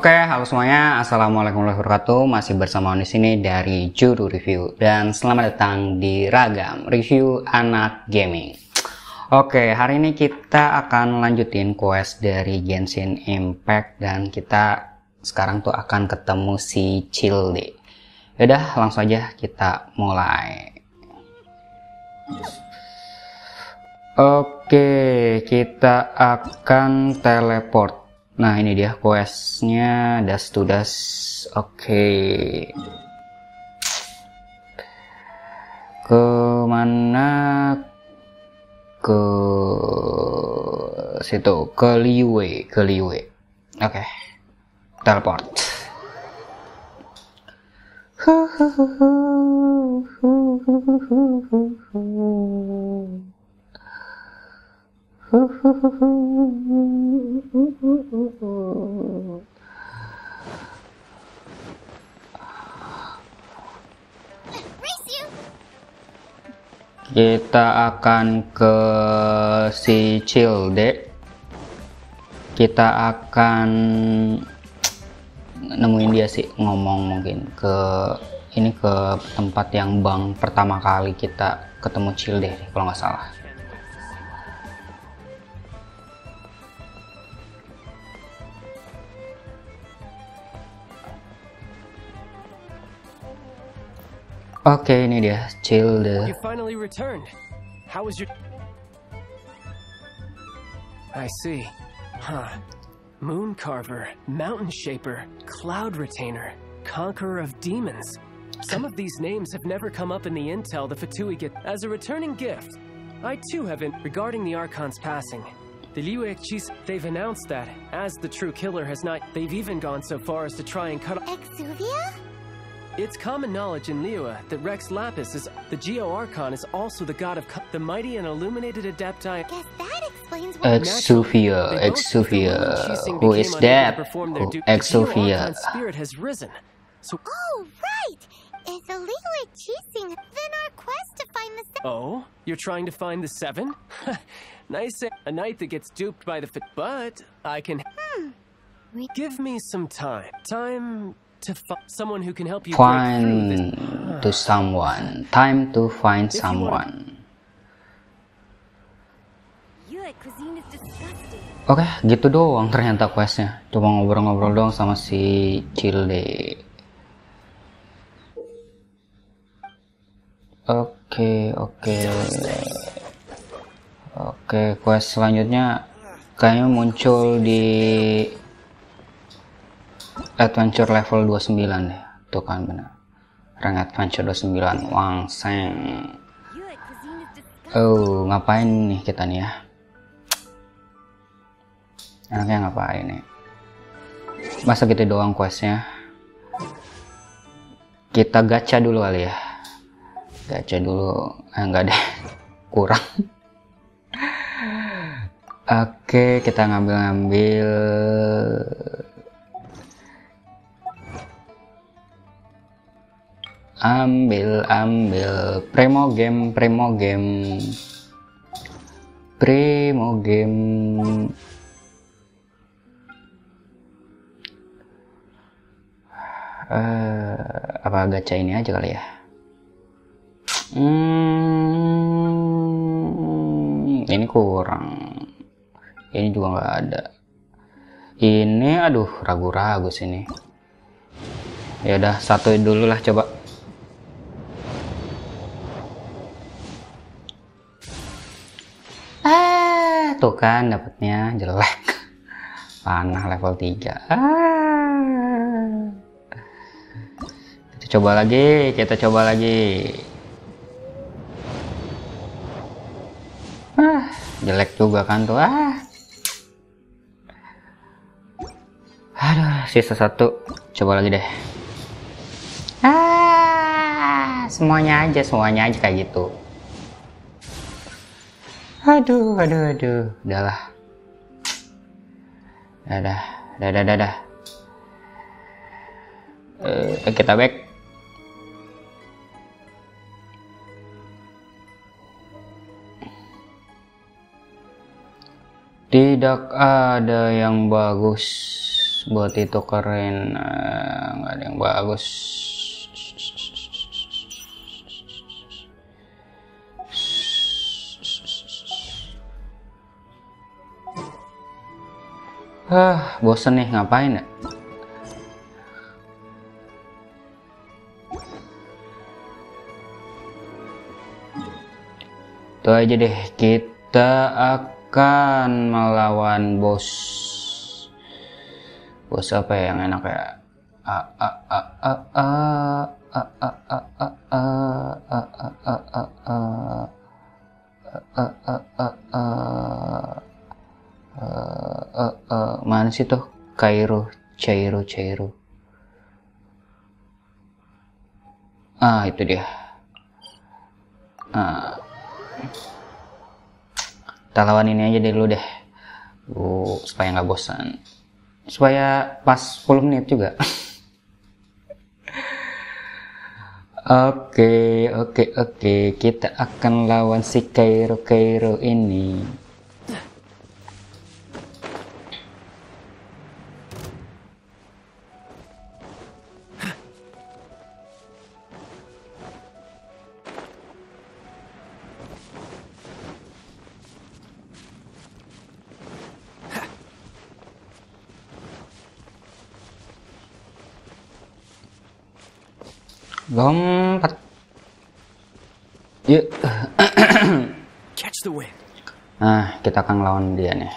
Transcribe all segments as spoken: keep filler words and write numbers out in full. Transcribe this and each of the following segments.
Oke, halo semuanya. Assalamualaikum warahmatullahi wabarakatuh. Masih bersama di sini dari Juru Review dan selamat datang di Ragam Review Anak Gaming. Oke, hari ini kita akan lanjutin quest dari Genshin Impact dan kita sekarang tuh akan ketemu si Childe. Yaudah, langsung aja kita mulai. Oke, kita akan teleport. Nah, ini dia questnya, das to das. Oke, ke mana? Ke situ, ke Liyue, ke Liyue. Oke, teleport. Kita akan ke si Childe. Kita akan nemuin dia sih, ngomong mungkin ke ini ke tempat yang bang pertama kali kita ketemu Childe kalau nggak salah. Oke, ini dia Childe. You finally returned. How was your... I see. Huh. Moon Carver, Mountain Shaper, Cloud Retainer, Conqueror of Demons. Some of these names have never come up in the intel the Fatui get. As a returning gift, I too have been regarding the Archon's passing. The Liyue Chiefs, they've announced that, as the true killer has not, they've even gone so far as to try and cut off... Exuvia? It's common knowledge in Liyue that Rex Lapis is the Geo Archon is also the god of the mighty and illuminated Adepti. Guess that explains why Exuvia, Exuvia, who is that? Who, Exuvia. Spirit has risen. So, Oh, right! If the Liyue chasing, then our quest to find the se- oh, you're trying to find the seven? Nice, a knight that gets duped by the fit, but I can. Hmm. We- Give me some time. Time to find someone who can help you break through this. Find to someone. Time to find If you wanna- someone. Liyue cuisine is disgusting. Oke, gitu doang ternyata questnya. Cuma ngobrol-ngobrol doang sama si Childe. Oke, oke. Oke, quest selanjutnya kayaknya muncul di adventure level dua puluh sembilan deh. Tuh kan benar. Rank adventure dua puluh sembilan. Wangseng. Liyue cuisine is disgusting. Oh, ngapain nih kita nih ya? Enaknya ngapain nih? Masa gitu doang questnya? Kita gacha dulu kali ya. Gacha dulu. Eh, enggak deh. Kurang. Oke, kita ngambil-ngambil. Ambil, ambil. Primo game, primo game. Primo game. Uh, apa gacha ini aja kali ya? Hmm, ini kurang. Ini juga nggak ada. Ini, aduh, ragu-ragu sini. Ya udah, satu dulu lah coba. Ah, tuh kan dapatnya jelek. Panah level tiga. Ah. Kita coba lagi, kita coba lagi. Ah, jelek juga kan tuh. Ah. Aduh, sisa satu. Coba lagi deh. Ah, semuanya aja, semuanya aja kayak gitu. Aduh, aduh, aduh. Udahlah. Dadah, dadah, dadah. Eh, kita back. Tidak ada yang bagus. buat itu keren, nggak ada yang bagus. Ah, bosen nih, ngapain ya? Itu aja deh, kita akan melawan bos. Bos apa ya yang enak ya? A a a a a a a a a a a a a a mana sih tuh? Cairo, Cairo, Cairo. Ah, itu dia. Ah. Kita lawan ini aja dulu deh. Uh, supaya nggak bosan. Supaya pas sepuluh menit juga. Oke, oke, oke. Kita akan lawan si Cairo, Cairo ini. Lompat. Yuk. Catch the wind. Nah, kita akan lawan dia nih.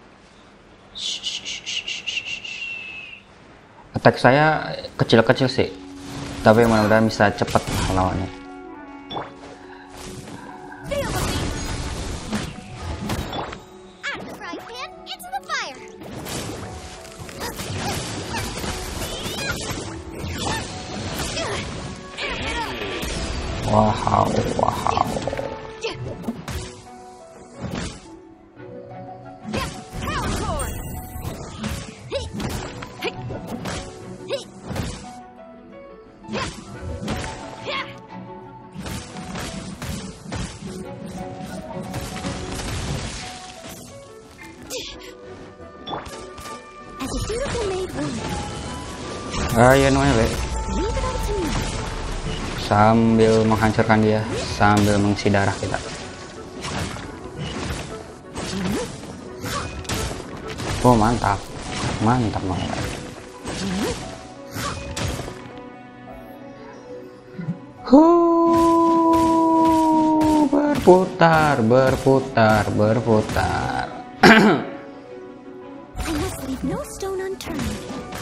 Attack saya kecil-kecil sih, tapi mudah-mudahan bisa cepet lawannya. Wow, wow. Ayo Noelle. Sambil menghancurkan dia, sambil mengisi darah kita. Oh mantap, mantap banget. Huh, berputar, berputar, berputar. I must leave no stone unturned.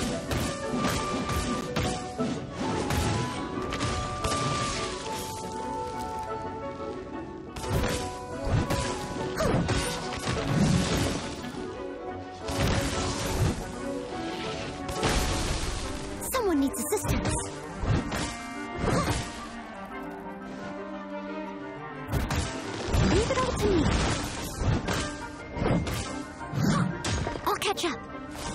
Someone needs assistance. Leave it all to me. I'll catch up.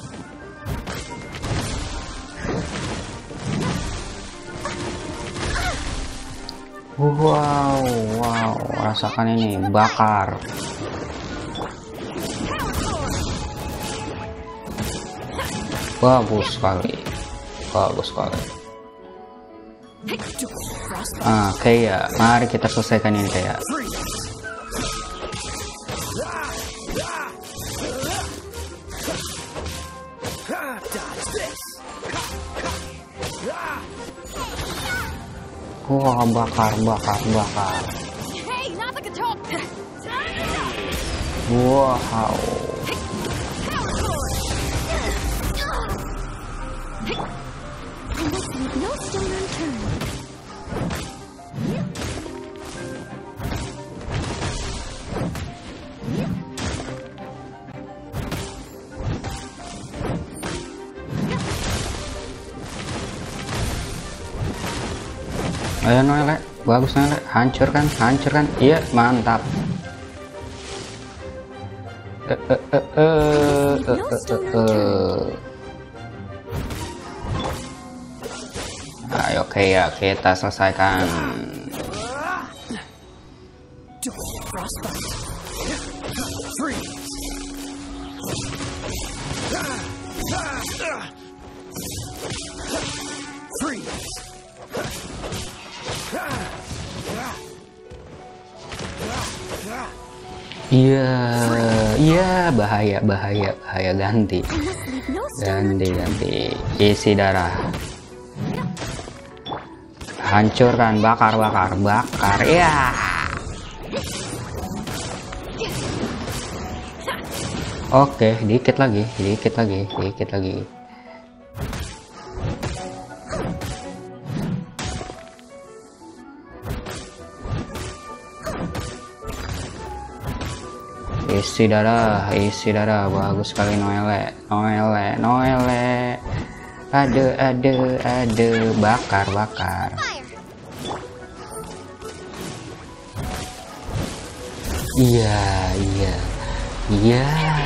Wow, wow, rasakan ini, bakar. Bagus sekali, bagus sekali. Ah, kayak, mari kita selesaikan ini kayak. Wah, bakar, bakar, bakar. Wow. I must leave no stone unturned. Ayo Noelle, bagus Noelle, hancurkan, hancurkan, iya mantap. Eh, eh, eh, eh, eh, eh, eh. Ayo oke ya, kita selesaikan. Freeze. Iya, iya bahaya, bahaya, bahaya ganti, I must leave no stone ganti, ganti. Isi darah. Hancurkan, bakar, bakar, bakar. Ya. Oke, dikit lagi, dikit lagi, dikit lagi. Isi darah, isi darah, bagus sekali Noelle, Noelle, Noelle. Ade, ade, ade, bakar, bakar. fire. Iya, iya, iya.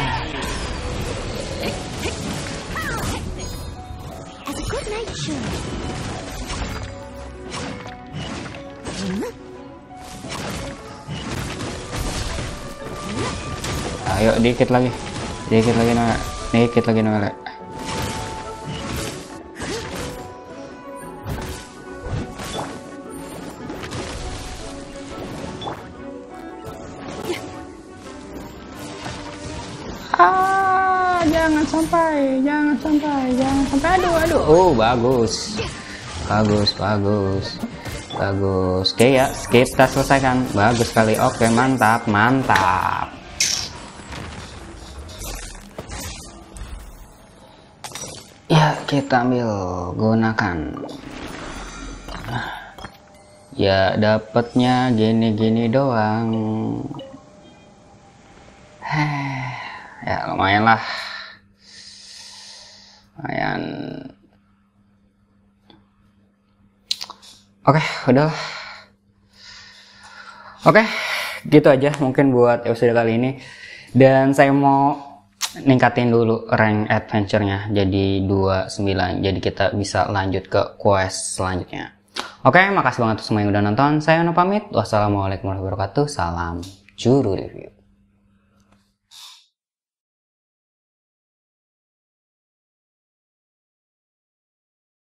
As a good night should. Ayo dikit lagi, dikit lagi Noelle, dikit lagi Noelle. Ah, jangan sampai, jangan sampai, jangan sampai. Aduh, aduh. Oh, bagus, bagus, bagus, bagus. Oke ya, skip kita selesaikan. Bagus sekali. Oke, mantap, mantap. Ya, kita ambil, gunakan. Ya, dapatnya gini-gini doang. Ya, lumayan lah. Lumayan. Oke, udahlah. Oke, gitu aja mungkin buat episode kali ini. Dan saya mau ningkatin dulu rank adventure-nya jadi dua puluh sembilan, jadi kita bisa lanjut ke quest selanjutnya. Oke, makasih banget untuk semua yang udah nonton. Saya Ono pamit. Wassalamualaikum warahmatullahi wabarakatuh. Salam Juru Review.